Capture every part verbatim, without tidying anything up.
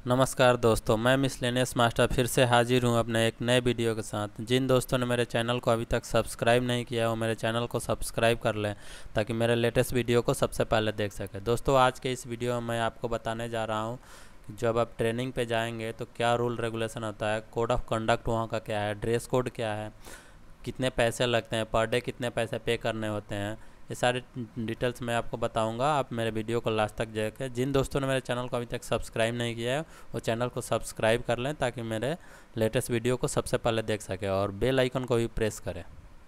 नमस्कार दोस्तों, मैं मिसलेनियस मास्टर फिर से हाजिर हूं अपने एक नए वीडियो के साथ। जिन दोस्तों ने मेरे चैनल को अभी तक सब्सक्राइब नहीं किया वो मेरे चैनल को सब्सक्राइब कर लें ताकि मेरे लेटेस्ट वीडियो को सबसे पहले देख सकें। दोस्तों, आज के इस वीडियो में मैं आपको बताने जा रहा हूं कि जब आप ट्रेनिंग पे जाएंगे तो क्या रूल रेगुलेशन होता है, कोड ऑफ कंडक्ट वहाँ का क्या है, ड्रेस कोड क्या है, कितने पैसे लगते हैं, पर डे कितने पैसे पे करने होते हैं, ये सारे डिटेल्स मैं आपको बताऊंगा। आप मेरे वीडियो को लास्ट तक देखें। जिन दोस्तों ने मेरे चैनल को अभी तक सब्सक्राइब नहीं किया है वो चैनल को सब्सक्राइब कर लें ताकि मेरे लेटेस्ट वीडियो को सबसे पहले देख सकें, और बेल आइकन को भी प्रेस करें।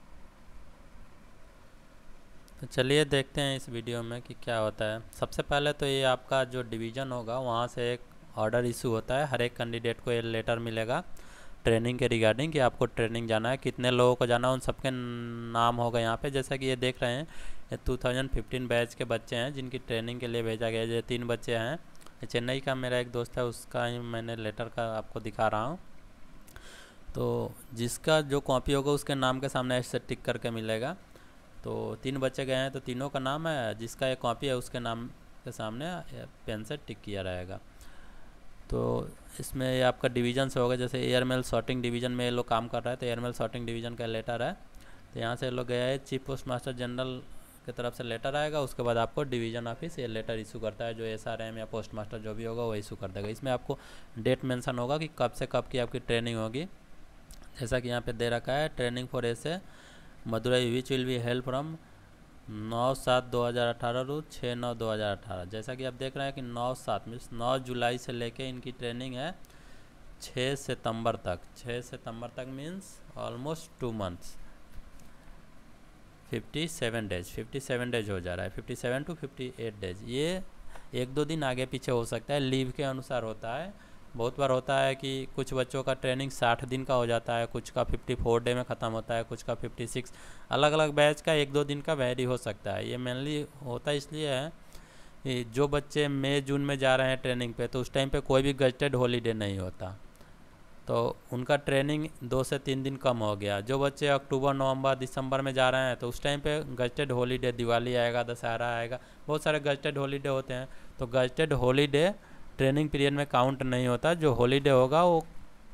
तो चलिए देखते हैं इस वीडियो में कि क्या होता है। सबसे पहले तो ये आपका जो डिवीज़न होगा वहाँ से एक ऑर्डर इशू होता है। हर एक कैंडिडेट को ये लेटर मिलेगा ट्रेनिंग के रिगार्डिंग कि आपको ट्रेनिंग जाना है, कितने लोगों को जाना है, उन सबके नाम होगा यहाँ पे। जैसा कि ये देख रहे हैं, ये टू थाउजेंड फिफ्टीन बैच के बच्चे हैं जिनकी ट्रेनिंग के लिए भेजा गया है। ये तीन बच्चे हैं। ये चेन्नई का मेरा एक दोस्त है, उसका ही मैंने लेटर का आपको दिखा रहा हूँ। तो जिसका जो कॉपी होगा उसके नाम के सामने ऐसे टिक करके मिलेगा। तो तीन बच्चे गए हैं तो तीनों का नाम है, जिसका एक कॉपी है उसके नाम के सामने पेन से टिक किया रहेगा। तो इसमें ये आपका डिवीज़न से होगा। जैसे एयरमेल सॉर्टिंग डिवीज़न में ये लोग काम कर रहा है तो एयरमेल सॉर्टिंग डिवीज़न का लेटर है। तो यहाँ से लोग गया है, चीफ पोस्ट मास्टर जनरल की तरफ से लेटर आएगा। उसके बाद आपको डिवीज़न ऑफिस ये लेटर इशू करता है, जो एस आर एम या पोस्ट मास्टर जो भी होगा वो इशू कर देगा। इसमें आपको डेट मेंशन होगा कि कब से कब की आपकी ट्रेनिंग होगी। जैसा कि यहाँ पे दे रखा है, training for S Madurai which will be held from नौ सात दो हज़ार अठारह टू छः नौ दो हज़ार अठारह। जैसा कि आप देख रहे हैं कि नौ सात मीन्स नौ जुलाई से लेके इनकी ट्रेनिंग है छः सितंबर तक। छः सितंबर तक means almost two months, fifty seven days fifty seven days हो जा रहा है, fifty seven to fifty eight days. ये एक दो दिन आगे पीछे हो सकता है, लीव के अनुसार होता है। बहुत बार होता है कि कुछ बच्चों का ट्रेनिंग साठ दिन का हो जाता है, कुछ का फिफ्टी फोर डे में ख़त्म होता है, कुछ का फिफ्टी सिक्स। अलग अलग बैच का एक दो दिन का वैरी हो सकता है। ये मेनली होता इसलिए है कि जो बच्चे मई जून में जा रहे हैं ट्रेनिंग पे तो उस टाइम पे कोई भी गजटेड हॉलीडे नहीं होता, तो उनका ट्रेनिंग दो से तीन दिन कम हो गया। जो बच्चे अक्टूबर नवंबर दिसंबर में जा रहे हैं तो उस टाइम पे गजटेड हॉलीडे, दिवाली आएगा, दशहरा आएगा, बहुत सारे गजटेड हॉलीडे होते हैं। तो गजटेड हॉलीडे ट्रेनिंग पीरियड में काउंट नहीं होता। जो हॉलीडे होगा वो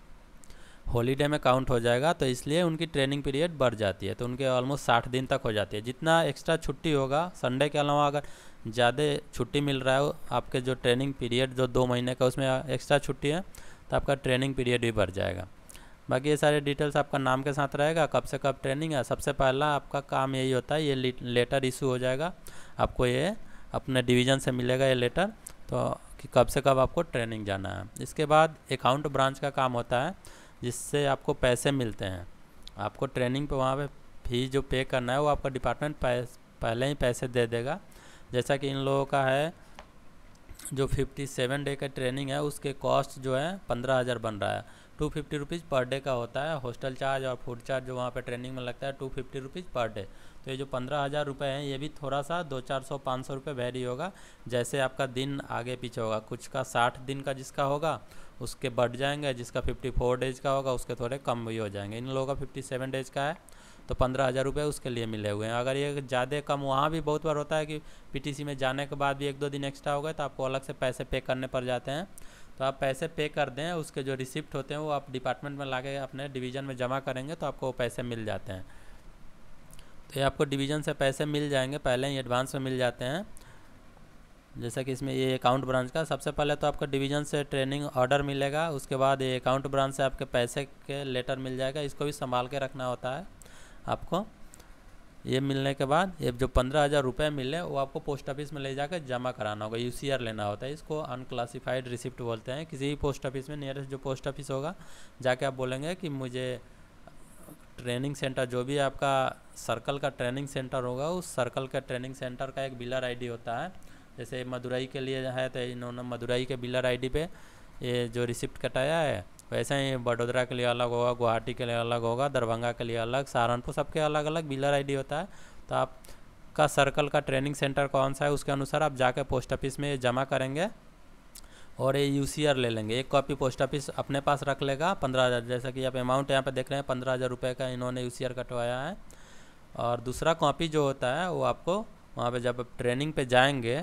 हॉलीडे में काउंट हो जाएगा। तो इसलिए उनकी ट्रेनिंग पीरियड बढ़ जाती है, तो उनके ऑलमोस्ट साठ दिन तक हो जाती है। जितना एक्स्ट्रा छुट्टी होगा संडे के अलावा, अगर ज़्यादा छुट्टी मिल रहा है आपके जो ट्रेनिंग पीरियड जो दो महीने का उसमें एक्स्ट्रा छुट्टी है तो आपका ट्रेनिंग पीरियड भी बढ़ जाएगा। बाकी ये सारे डिटेल्स आपका नाम के साथ रहेगा, कब से कब ट्रेनिंग है। सबसे पहला आपका काम यही होता है, ये लेटर इशू हो जाएगा आपको, ये अपने डिवीज़न से मिलेगा ये लेटर, तो कि कब से कब आपको ट्रेनिंग जाना है। इसके बाद अकाउंट ब्रांच का काम होता है जिससे आपको पैसे मिलते हैं। आपको ट्रेनिंग पे वहाँ पे फी जो पे करना है वो आपका डिपार्टमेंट पहले ही पैसे दे देगा। जैसा कि इन लोगों का है जो फिफ्टी सेवन डे का ट्रेनिंग है उसके कॉस्ट जो है पंद्रह हज़ार बन रहा है। Two fifty rupees per day का होता है। हॉस्टल चार्ज और फूड चार्ज जो वहाँ पे ट्रेनिंग में लगता है two fifty rupees per day. तो ये जो पंद्रह हज़ार रुपये हैं ये भी थोड़ा सा दो चार सौ पाँच सौ रुपये वेरी होगा, जैसे आपका दिन आगे पीछे होगा। कुछ का साठ दिन का जिसका होगा उसके बढ़ जाएंगे, जिसका फिफ्टी फोर डेज का होगा उसके थोड़े कम भी हो जाएंगे। इन लोगों का फिफ्टी सेवन डेज का है तो पंद्रह हज़ार रुपये उसके लिए मिले हुए हैं। अगर ये ज़्यादा कम, वहाँ भी बहुत बार होता है कि पीटीसी में जाने के बाद भी एक दो दिन एक्स्ट्रा हो गए तो आपको अलग से पैसे पे करने पड़ जाते हैं। तो आप पैसे पे कर दें, उसके जो रिसिप्ट होते हैं वो आप डिपार्टमेंट में लाके अपने डिवीज़न में जमा करेंगे तो आपको वो पैसे मिल जाते हैं। तो ये आपको डिवीज़न से पैसे मिल जाएंगे, पहले ही एडवांस में मिल जाते हैं। जैसा कि इसमें ये अकाउंट ब्रांच का, सबसे पहले तो आपको डिवीज़न से ट्रेनिंग ऑर्डर मिलेगा, उसके बाद ये अकाउंट ब्रांच से आपके पैसे के लेटर मिल जाएगा। इसको भी संभाल के रखना होता है आपको। ये मिलने के बाद ये जो पंद्रह हज़ार रुपये मिले वो आपको पोस्ट ऑफिस में ले जाकर जमा कराना होगा, यूसीआर लेना होता है। इसको अनक्लासिफाइड रिसिप्ट बोलते हैं। किसी भी पोस्ट ऑफिस में, नियरेस्ट जो पोस्ट ऑफिस होगा जाके आप बोलेंगे कि मुझे ट्रेनिंग सेंटर, जो भी आपका सर्कल का ट्रेनिंग सेंटर होगा उस सर्कल का ट्रेनिंग सेंटर का एक बिलर आईडी होता है। जैसे मदुरई के लिए है तो इन्होंने मदुरई के बिलर आईडी पे ये जो रिसिप्ट कटाया है, वैसे ही बड़ोदरा के लिए अलग होगा, गुवाहाटी के लिए अलग होगा, दरभंगा के लिए अलग, सहारनपुर, सबके अलग अलग बिलर आईडी होता है। तो आपका सर्कल का ट्रेनिंग सेंटर कौन सा है उसके अनुसार आप जाकर पोस्ट ऑफिस में जमा करेंगे और ये यूसीआर ले लेंगे। एक कॉपी पोस्ट ऑफिस अपने पास रख लेगा पंद्रह हज़ार, जैसा कि आप अमाउंट यहाँ पे देख रहे हैं पंद्रह हज़ार रुपये का इन्होंने यूसीआर कटवाया है। और दूसरा कॉपी जो होता है वो आपको वहाँ पे जब आप ट्रेनिंग पे जाएंगे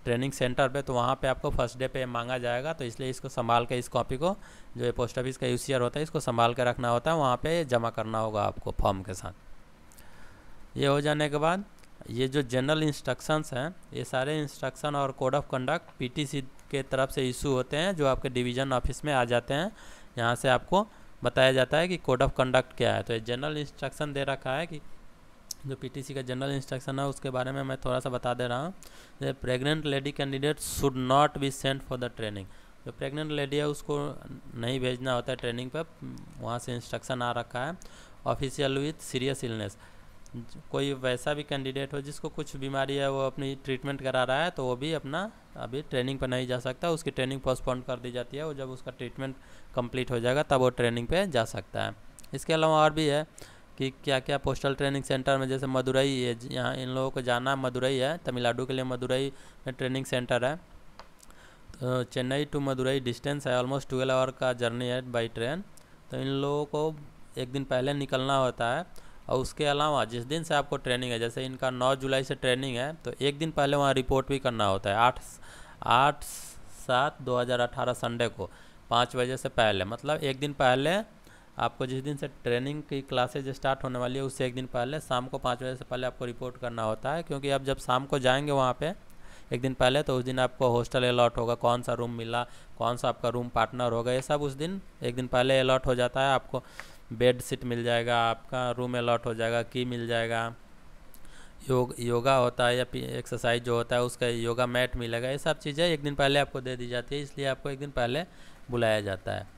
ट्रेनिंग सेंटर पे, तो वहाँ पे आपको फर्स्ट डे पे मांगा जाएगा। तो इसलिए इसको संभाल के, इस कॉपी को, जो ये पोस्ट ऑफिस का यूसीआर होता है, इसको संभाल के रखना होता है, वहाँ पे जमा करना होगा आपको फॉर्म के साथ। ये हो जाने के बाद ये जो जनरल इंस्ट्रक्शंस हैं, ये सारे इंस्ट्रक्शन और कोड ऑफ कंडक्ट पीटीसी के तरफ से इशू होते हैं, जो आपके डिवीज़न ऑफिस में आ जाते हैं। यहाँ से आपको बताया जाता है कि कोड ऑफ कंडक्ट क्या है। तो ये जनरल इंस्ट्रक्शन दे रखा है कि जो पीटीसी का जनरल इंस्ट्रक्शन है उसके बारे में मैं थोड़ा सा बता दे रहा हूँ। Pregnant lady candidate should not be sent for the training. जो प्रेग्नेंट लेडी है उसको नहीं भेजना होता है ट्रेनिंग पर, वहाँ से इंस्ट्रक्शन आ रखा है। ऑफिशियल विथ सीरियस इलनेस, कोई वैसा भी कैंडिडेट हो जिसको कुछ बीमारी है, वो अपनी ट्रीटमेंट करा रहा है, तो वो भी अपना अभी ट्रेनिंग पर नहीं जा सकता, उसकी ट्रेनिंग पोस्टपोन कर दी जाती है। वो जब उसका ट्रीटमेंट कंप्लीट हो जाएगा तब वो ट्रेनिंग पे जा सकता है। इसके अलावा और भी है कि क्या क्या पोस्टल ट्रेनिंग सेंटर में, जैसे मदुरई है, यहाँ इन लोगों को जाना मदुरई है, तमिलनाडु के लिए मदुरई में ट्रेनिंग सेंटर है। तो चेन्नई टू मदुरई डिस्टेंस है, ऑलमोस्ट ट्वेल्व आवर का जर्नी है बाई ट्रेन। तो इन लोगों को एक दिन पहले निकलना होता है। और उसके अलावा जिस दिन से आपको ट्रेनिंग है, जैसे इनका नौ जुलाई से ट्रेनिंग है, तो एक दिन पहले वहाँ रिपोर्ट भी करना होता है। आठ आठ सात दो हज़ार अठारह संडे को पाँच बजे से पहले, मतलब एक दिन पहले आपको, जिस दिन से ट्रेनिंग की क्लासेज स्टार्ट होने वाली है उससे एक दिन पहले शाम को पाँच बजे से पहले आपको रिपोर्ट करना होता है। क्योंकि आप जब शाम को जाएंगे वहाँ पे एक दिन पहले, तो उस दिन आपको हॉस्टल अलॉट होगा, कौन सा रूम मिला, कौन सा आपका रूम पार्टनर होगा, ये सब उस दिन एक दिन पहले अलॉट हो जाता है। आपको बेड सीट मिल जाएगा, आपका रूम अलॉट हो जाएगा, की मिल जाएगा, योग योगा होता है या एक्सरसाइज जो होता है उसका योगा मैट मिलेगा। ये सब चीज़ें एक दिन पहले आपको दे दी जाती है, इसलिए आपको एक दिन पहले बुलाया जाता है।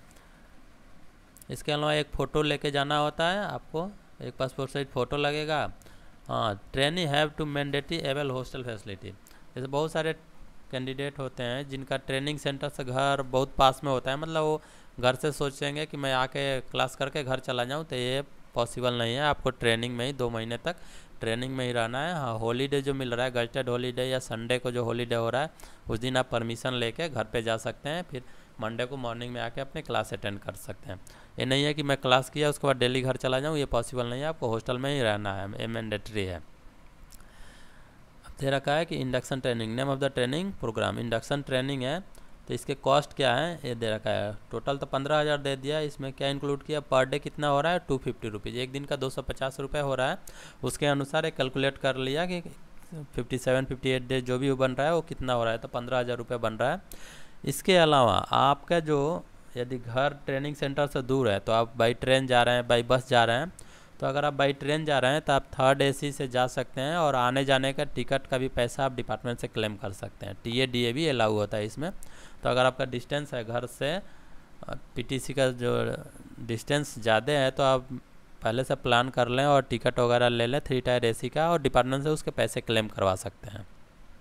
इसके अलावा एक फ़ोटो लेके जाना होता है आपको, एक पासपोर्ट साइज फ़ोटो लगेगा। हाँ, trainee have to mandatory avail hostel facility. जैसे बहुत सारे कैंडिडेट होते हैं जिनका ट्रेनिंग सेंटर से घर बहुत पास में होता है, मतलब वो घर से सोचेंगे कि मैं आके क्लास करके घर चला जाऊं, तो ये पॉसिबल नहीं है। आपको ट्रेनिंग में ही दो महीने तक ट्रेनिंग में ही रहना है। हाँ, हॉलीडे जो मिल रहा है, गजटेड हॉलीडे या संडे को जो हॉलीडे हो रहा है, उस दिन आप परमिशन लेके घर पे जा सकते हैं, फिर मंडे को मॉर्निंग में आके अपने क्लास अटेंड कर सकते हैं। ये नहीं है कि मैं क्लास किया उसके बाद डेली घर चला जाऊँ, ये पॉसिबल नहीं है। आपको हॉस्टल में ही रहना है, ये मैंडेटरी है। अब दे रखा है कि induction training, name of the training programme induction training है। तो इसके कॉस्ट क्या है ये दे रखा है। टोटल तो पंद्रह हज़ार दे दिया, इसमें क्या इंक्लूड किया, पर डे कितना हो रहा है, टू फिफ्टी रुपीज़, एक दिन का दो सौ पचास रुपये हो रहा है। उसके अनुसार एक कैलकुलेट कर लिया कि fifty seven fifty eight day जो भी बन रहा है वो कितना हो रहा है, तो पंद्रह हज़ार रुपये बन रहा है। इसके अलावा आपका जो, यदि घर ट्रेनिंग सेंटर से दूर है तो आप बाई ट्रेन जा रहे हैं, बाई बस जा रहे हैं, तो अगर आप बाई ट्रेन जा रहे हैं तो आप थर्ड एसी से जा सकते हैं, और आने जाने का टिकट का भी पैसा आप डिपार्टमेंट से क्लेम कर सकते हैं। टी ए डी ए भी अलाउ होता है इसमें। तो अगर आपका डिस्टेंस है घर से पीटीसी का जो डिस्टेंस ज़्यादा है, तो आप पहले से प्लान कर लें और टिकट वगैरह ले लें थ्री टायर एसी का, और डिपार्टमेंट से उसके पैसे क्लेम करवा सकते हैं।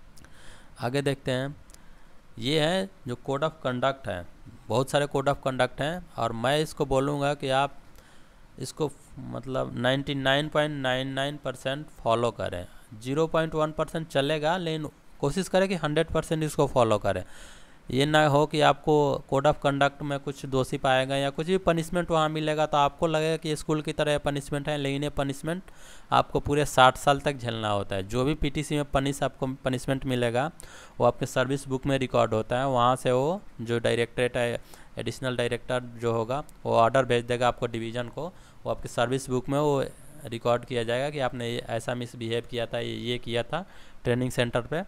आगे देखते हैं, ये है जो कोड ऑफ कंडक्ट है। बहुत सारे कोड ऑफ कंडक्ट हैं, और मैं इसको बोलूँगा कि आप इसको मतलब निन्यानवे पॉइंट निन्यानवे परसेंट फॉलो करें। ज़ीरो पॉइंट वन परसेंट चलेगा, लेकिन कोशिश करें कि हंड्रेड परसेंट इसको फॉलो करें। ये ना हो कि आपको कोड ऑफ कंडक्ट में कुछ दोषी पाएगा या कुछ भी पनिशमेंट वहाँ मिलेगा तो आपको लगेगा कि स्कूल की तरह पनिशमेंट है, लेकिन ये पनिशमेंट आपको पूरे साठ साल तक झेलना होता है। जो भी पीटीसी में पनिश आपको पनिशमेंट मिलेगा वो आपके सर्विस बुक में रिकॉर्ड होता है। वहाँ से वो जो डायरेक्टरेट है, एडिशनल डायरेक्टर जो होगा, वो ऑर्डर भेज देगा आपको डिवीज़न को, वो आपके सर्विस बुक में वो रिकॉर्ड किया जाएगा कि आपने ऐसा मिसबिहेव किया था, ये किया था ट्रेनिंग सेंटर पे,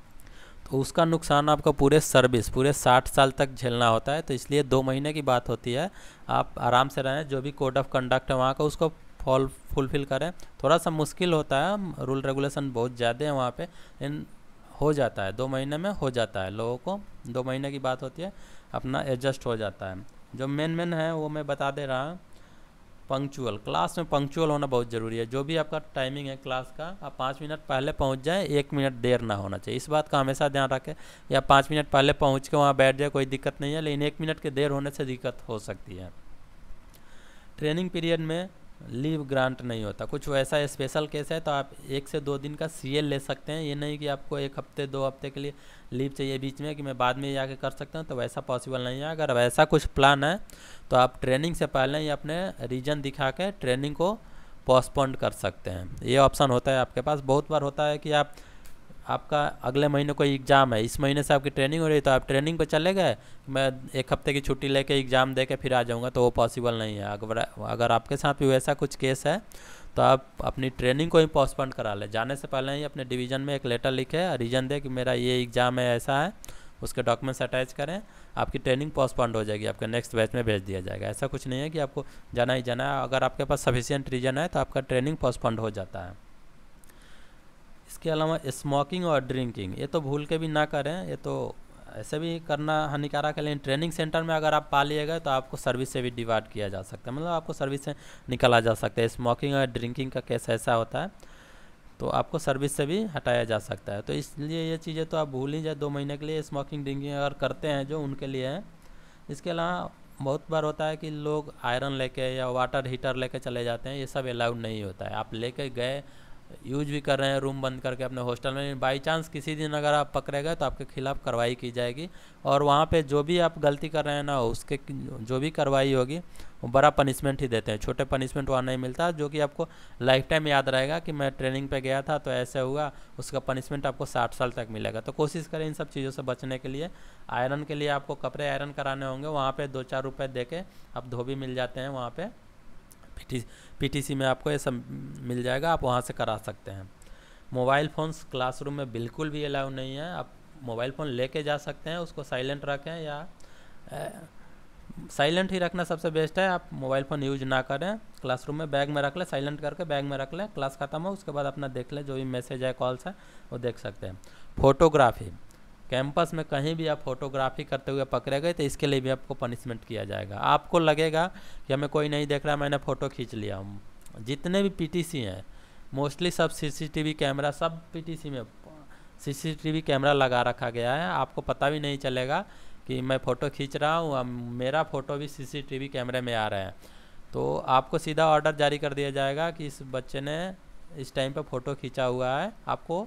तो उसका नुकसान आपको पूरे सर्विस पूरे साठ साल तक झेलना होता है। तो इसलिए दो महीने की बात होती है, आप आराम से रहें, जो भी कोड ऑफ कंडक्ट है वहाँ का उसको फॉल फुलफिल करें। थोड़ा सा मुश्किल होता है, रूल रेगुलेशन बहुत ज़्यादा है वहाँ पे, इन हो जाता है, दो महीने में हो जाता है, लोगों को दो महीने की बात होती है, अपना एडजस्ट हो जाता है। जो मेन मेन है वो मैं बता दे रहा हूँ। पंक्चुअल, क्लास में पंक्चुअल होना बहुत ज़रूरी है। जो भी आपका टाइमिंग है क्लास का, आप पाँच मिनट पहले पहुंच जाएं, एक मिनट देर ना होना चाहिए। इस बात का हमेशा ध्यान रखें, या पाँच मिनट पहले पहुंच के वहाँ बैठ जाए कोई दिक्कत नहीं है, लेकिन एक मिनट के देर होने से दिक्कत हो सकती है। ट्रेनिंग पीरियड में लीव ग्रांट नहीं होता। कुछ वैसा स्पेशल केस है तो आप एक से दो दिन का सीएल ले सकते हैं। ये नहीं कि आपको एक हफ्ते दो हफ्ते के लिए लीव चाहिए बीच में कि मैं बाद में जाके कर सकता हूँ, तो वैसा पॉसिबल नहीं है। अगर वैसा कुछ प्लान है तो आप ट्रेनिंग से पहले ही अपने रीजन दिखा के ट्रेनिंग को पोस्टपोन कर सकते हैं। ये ऑप्शन होता है आपके पास। बहुत बार होता है कि आप आपका अगले महीने कोई एग्ज़ाम है, इस महीने से आपकी ट्रेनिंग हो रही है, तो आप ट्रेनिंग पे चले गए, मैं एक हफ्ते की छुट्टी लेके एग्ज़ाम दे के फिर आ जाऊँगा, तो वो पॉसिबल नहीं है। अगर अगर आपके साथ भी वैसा कुछ केस है तो आप अपनी ट्रेनिंग को ही पोस्टपोन करा लें। जाने से पहले ही अपने डिवीज़न में एक लेटर लिखे, रीज़न दे कि मेरा ये एग्ज़ाम है, ऐसा है, उसके डॉक्यूमेंट्स अटैच करें, आपकी ट्रेनिंग पोस्टपोन्ड हो जाएगी, आपके नेक्स्ट बैच में भेज दिया जाएगा। ऐसा कुछ नहीं है कि आपको जाना ही जाना है। अगर आपके पास सफिशिएंट रीज़न है तो आपका ट्रेनिंग पोस्टपोन्ड हो जाता है। इसके अलावा स्मोकिंग और ड्रिंकिंग, ये तो भूल के भी ना करें, ये तो ऐसे भी करना हानिकारक है, लेकिन ट्रेनिंग सेंटर में अगर आप पा लिए गए तो आपको सर्विस से भी डिवाइड किया जा सकता है, मतलब आपको सर्विस से निकाला जा सकता है। स्मोकिंग और ड्रिंकिंग का केस ऐसा होता है तो आपको सर्विस से भी हटाया जा सकता है। तो इसलिए ये चीज़ें तो आप भूल ही जाए, दो महीने के लिए स्मोकिंग ड्रिंकिंग अगर करते हैं जो उनके लिए है। इसके अलावा बहुत बार होता है कि लोग आयरन लेके या वाटर हीटर लेके चले जाते हैं, ये सब अलाउड नहीं होता है। आप लेके गए, यूज भी कर रहे हैं रूम बंद करके अपने हॉस्टल में, बाई चांस किसी दिन अगर आप पकड़े गए तो आपके खिलाफ़ कार्रवाई की जाएगी, और वहाँ पे जो भी आप गलती कर रहे हैं ना, उसके जो भी कार्रवाई होगी वो बड़ा पनिशमेंट ही देते हैं। छोटे पनिशमेंट वहाँ नहीं मिलता, जो कि आपको लाइफ टाइम याद रहेगा कि मैं ट्रेनिंग पे गया था तो ऐसे हुआ, उसका पनिशमेंट आपको साठ साल तक मिलेगा। तो कोशिश करें इन सब चीज़ों से बचने के लिए। आयरन के लिए आपको कपड़े आयरन कराने होंगे, वहाँ पर दो चार रुपये दे के आप धोबी मिल जाते हैं, वहाँ पर पीटी पीटीसी में आपको ये सब मिल जाएगा, आप वहाँ से करा सकते हैं। मोबाइल फ़ोन्स क्लासरूम में बिल्कुल भी अलाउ नहीं है। आप मोबाइल फ़ोन लेके जा सकते हैं, उसको साइलेंट रखें, या साइलेंट ही रखना सबसे बेस्ट है। आप मोबाइल फ़ोन यूज ना करें, क्लासरूम में बैग में रख लें, साइलेंट करके बैग में रख लें, क्लास ख़त्म हो उसके बाद अपना देख लें, जो भी मैसेज है, कॉल्स है, वो देख सकते हैं। फ़ोटोग्राफी, कैंपस में कहीं भी आप फोटोग्राफी करते हुए पकड़े गए तो इसके लिए भी आपको पनिशमेंट किया जाएगा। आपको लगेगा कि हमें कोई नहीं देख रहा, मैंने फ़ोटो खींच लिया। जितने भी पीटीसी हैं मोस्टली सब सीसीटीवी कैमरा, सब पीटीसी में सीसीटीवी कैमरा लगा रखा गया है, आपको पता भी नहीं चलेगा कि मैं फ़ोटो खींच रहा हूँ, मेरा फ़ोटो भी सीसीटीवी कैमरे में आ रहा है। तो आपको सीधा ऑर्डर जारी कर दिया जाएगा कि इस बच्चे ने इस टाइम पर फ़ोटो खींचा हुआ है। आपको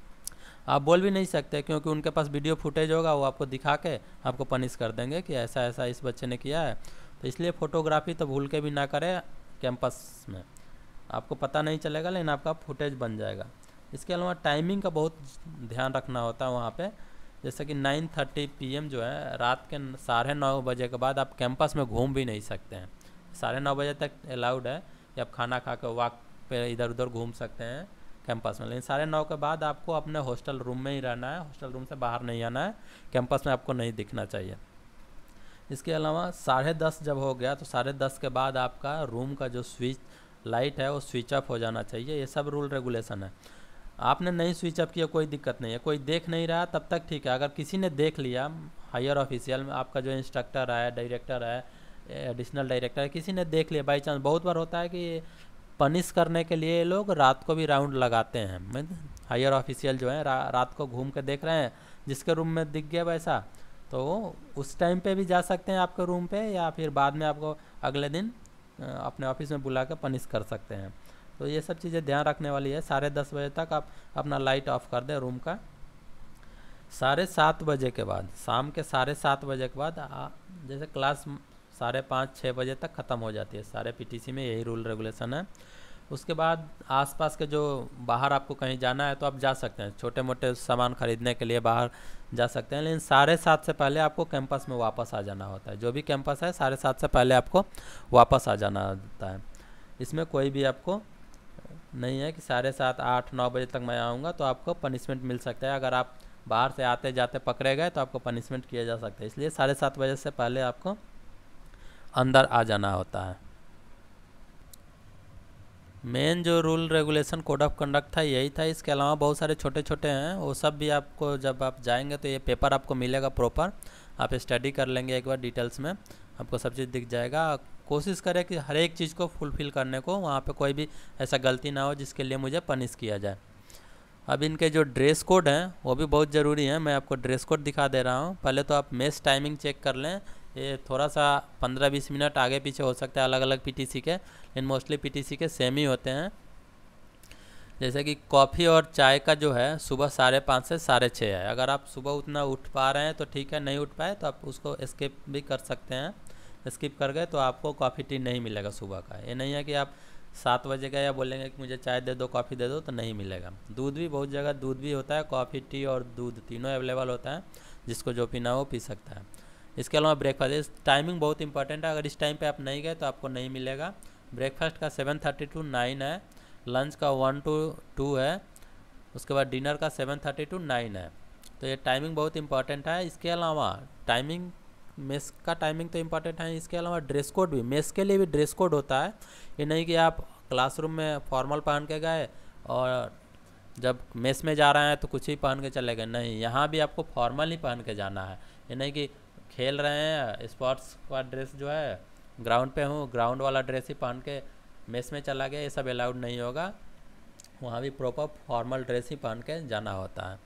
आप बोल भी नहीं सकते क्योंकि उनके पास वीडियो फुटेज होगा, वो आपको दिखा के आपको पनिश कर देंगे कि ऐसा ऐसा इस बच्चे ने किया है। तो इसलिए फ़ोटोग्राफी तो भूल के भी ना करें कैंपस में, आपको पता नहीं चलेगा लेकिन आपका फुटेज बन जाएगा। इसके अलावा टाइमिंग का बहुत ध्यान रखना होता है वहाँ पे, जैसे कि नाइन थर्टी पी एम जो है, रात के साढ़े नौ बजे के बाद आप कैंपस में घूम भी नहीं सकते हैं। साढ़े नौ बजे तक अलाउड है कि आप खाना खा के वॉक पे इधर उधर घूम सकते हैं कैंपस में, लेकिन साढ़े नौ के बाद आपको अपने हॉस्टल रूम में ही रहना है, हॉस्टल रूम से बाहर नहीं आना है, कैंपस में आपको नहीं दिखना चाहिए। इसके अलावा साढ़े दस जब हो गया तो साढ़े दस के बाद आपका रूम का जो स्विच लाइट है वो स्विच ऑफ हो जाना चाहिए। ये सब रूल रेगुलेशन है। आपने नहीं स्विच ऑफ किया कोई दिक्कत नहीं है, कोई देख नहीं रहा तब तक ठीक है। अगर किसी ने देख लिया, हायर ऑफिशियल में आपका जो इंस्ट्रक्टर है, डायरेक्टर है, एडिशनल डायरेक्टर है, किसी ने देख लिया बाई चांस, बहुत बार होता है कि पनिश करने के लिए लोग रात को भी राउंड लगाते हैं। हायर ऑफिशियल जो है रा, रात को घूम के देख रहे हैं, जिसके रूम में दिख गया वैसा तो उस टाइम पे भी जा सकते हैं आपके रूम पे, या फिर बाद में आपको अगले दिन अपने ऑफिस में बुला कर पनिश कर सकते हैं। तो ये सब चीज़ें ध्यान रखने वाली है। साढ़े दस बजे तक आप अपना लाइट ऑफ कर दें रूम का। साढ़े सात बजे के बाद, शाम के साढ़े सात बजे के बाद आ, जैसे क्लास साढ़े पाँच छः बजे तक ख़त्म हो जाती है, सारे पीटीसी में यही रूल रेगुलेशन है। उसके बाद आसपास के जो बाहर आपको कहीं जाना है तो आप जा सकते हैं, छोटे मोटे सामान ख़रीदने के लिए बाहर जा सकते हैं, लेकिन साढ़े सात से पहले आपको कैंपस में वापस आ जाना होता है। जो भी कैंपस है साढ़े सात से पहले आपको वापस आ जाना होता है। इसमें कोई भी आपको नहीं है कि साढ़े सात आठ नौ बजे तक मैं आऊँगा तो आपको पनिशमेंट मिल सकता है। अगर आप बाहर से आते जाते पकड़े गए तो आपको पनिशमेंट किया जा सकता है। इसलिए साढ़े सात बजे से पहले आपको अंदर आ जाना होता है। मेन जो rule regulation code of conduct था यही था। इसके अलावा बहुत सारे छोटे छोटे हैं, वो सब भी आपको जब आप जाएंगे तो ये पेपर आपको मिलेगा प्रॉपर, आप स्टडी कर लेंगे एक बार डिटेल्स में, आपको सब चीज़ दिख जाएगा। कोशिश करें कि हर एक चीज़ को फुलफ़िल करने को, वहाँ पे कोई भी ऐसा गलती ना हो जिसके लिए मुझे पनिश किया जाए। अब इनके जो ड्रेस कोड हैं वो भी बहुत ज़रूरी हैं, मैं आपको ड्रेस कोड दिखा दे रहा हूँ। पहले तो आप मेस टाइमिंग चेक कर लें, ये थोड़ा सा पंद्रह बीस मिनट आगे पीछे हो सकता है अलग अलग पीटीसी के, लेकिन मोस्टली पीटीसी के सेम ही होते हैं। जैसे कि कॉफ़ी और चाय का जो है सुबह साढ़े पाँच से साढ़े छः है। अगर आप सुबह उतना उठ पा रहे हैं तो ठीक है, नहीं उठ पाए तो आप उसको स्किप भी कर सकते हैं। स्किप कर गए तो आपको कॉफ़ी टी नहीं मिलेगा सुबह का। ये नहीं है कि आप सात बजे गए या बोलेंगे कि मुझे चाय दे दो, कॉफ़ी दे दो, तो नहीं मिलेगा। दूध भी बहुत जगह दूध भी होता है, कॉफ़ी टी और दूध तीनों अवेलेबल होता है, जिसको जो पीना हो वो पी सकता है। इसके अलावा ब्रेकफास्ट, टाइमिंग बहुत इंपॉर्टेंट है, अगर इस टाइम पे आप नहीं गए तो आपको नहीं मिलेगा। ब्रेकफास्ट का सेवन थर्टी टू नाइन है, लंच का वन टू टू है, उसके बाद डिनर का सेवन थर्टी टू नाइन है। तो ये टाइमिंग बहुत इंपॉर्टेंट है। इसके अलावा टाइमिंग, मेस का टाइमिंग तो इम्पॉर्टेंट है, इसके अलावा ड्रेस कोड भी, मेस के लिए भी ड्रेस कोड होता है। ये नहीं कि आप क्लासरूम में फॉर्मल पहन के गए और जब मेस में जा रहे हैं तो कुछ ही पहन के चले गए, नहीं, यहाँ भी आपको फॉर्मल ही पहन के जाना है। ये नहीं कि खेल रहे हैं, स्पोर्ट्स का ड्रेस जो है ग्राउंड पे हूँ, ग्राउंड वाला ड्रेस ही पहन के मेस में चला गया, ये सब अलाउड नहीं होगा। वहाँ भी प्रॉपर फॉर्मल ड्रेस ही पहन के जाना होता है।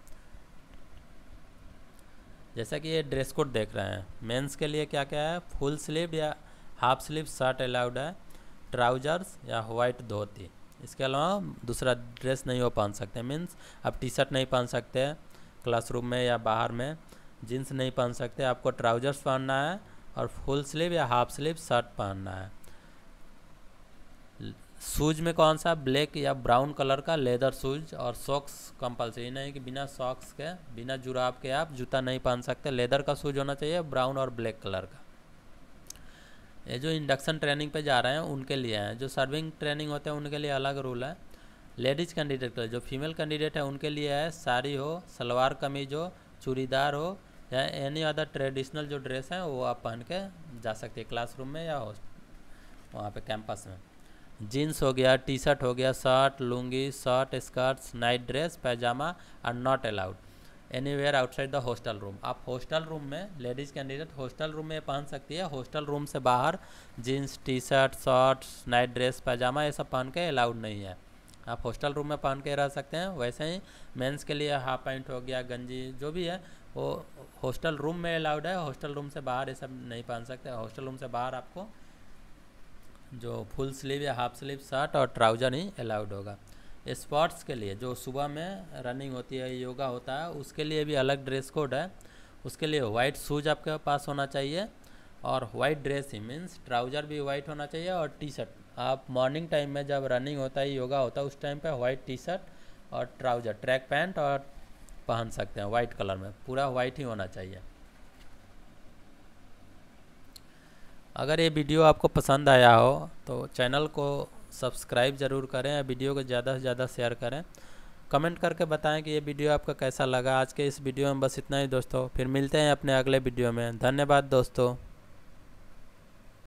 जैसा कि ये ड्रेस कोड देख रहे हैं, मेंस के लिए क्या क्या है, फुल स्लीव या हाफ स्लीव शर्ट अलाउड है, ट्राउजर्स या वाइट धोती। इसके अलावा दूसरा ड्रेस नहीं वो पहन सकते, मीन्स आप टी शर्ट नहीं पहन सकते क्लासरूम में या बाहर में, जीन्स नहीं पहन सकते, आपको ट्राउजर्स पहनना है और फुल स्लीव या हाफ स्लीव शर्ट पहनना है। शूज में कौन सा, ब्लैक या ब्राउन कलर का लेदर शूज, और सॉक्स कंपलसरी नहीं कि बिना सॉक्स के, बिना जुराब के आप जूता नहीं पहन सकते, लेदर का शूज होना चाहिए, ब्राउन और ब्लैक कलर का। ये जो इंडक्शन ट्रेनिंग पे जा रहे हैं उनके लिए हैं, जो सर्विंग ट्रेनिंग होते हैं उनके लिए अलग रूल है। लेडीज कैंडिडेट के लिए, जो फीमेल कैंडिडेट है उनके लिए है, साड़ी हो, सलवार कमीज हो, चूड़ीदार हो या एनी अदर ट्रेडिशनल जो ड्रेस है वो आप पहन के जा सकते हैं क्लासरूम में या वहाँ पे कैंपस में। जीन्स हो गया, टी शर्ट हो गया, shirt, lungi, shirt, skirts, night dress, pyjama are not allowed anywhere outside the hostel room. आप हॉस्टल रूम में, लेडीज़ कैंडिडेट हॉस्टल रूम में पहन सकती है, हॉस्टल रूम से बाहर jeans, T shirt, shirts, night dress, pyjama ये सब पहन के अलाउड नहीं है। आप हॉस्टल रूम में पहन के रह सकते हैं। वैसे ही मेंस के लिए हाफ पैंट हो गया, गंजी जो भी है वो हॉस्टल रूम में अलाउड है, हॉस्टल रूम से बाहर ये सब नहीं पहन सकते। हॉस्टल रूम से बाहर आपको जो फुल स्लीव या हाफ स्लीव शर्ट और ट्राउज़र ही अलाउड होगा। स्पोर्ट्स के लिए जो सुबह में रनिंग होती है, योगा होता है, उसके लिए भी अलग ड्रेस कोड है। उसके लिए वाइट शूज आपके पास होना चाहिए और वाइट ड्रेस ही, मीन्स ट्राउज़र भी वाइट होना चाहिए और टी शर्ट। आप मॉर्निंग टाइम में जब रनिंग होता है, योगा होता है, उस टाइम पे वाइट टी शर्ट और ट्राउज़र, ट्रैक पैंट और पहन सकते हैं वाइट कलर में, पूरा वाइट ही होना चाहिए। अगर ये वीडियो आपको पसंद आया हो तो चैनल को सब्सक्राइब ज़रूर करें, वीडियो को ज़्यादा से ज़्यादा शेयर करें, कमेंट करके बताएं कि ये वीडियो आपका कैसा लगा। आज के इस वीडियो में बस इतना ही दोस्तों, फिर मिलते हैं अपने अगले वीडियो में। धन्यवाद दोस्तों।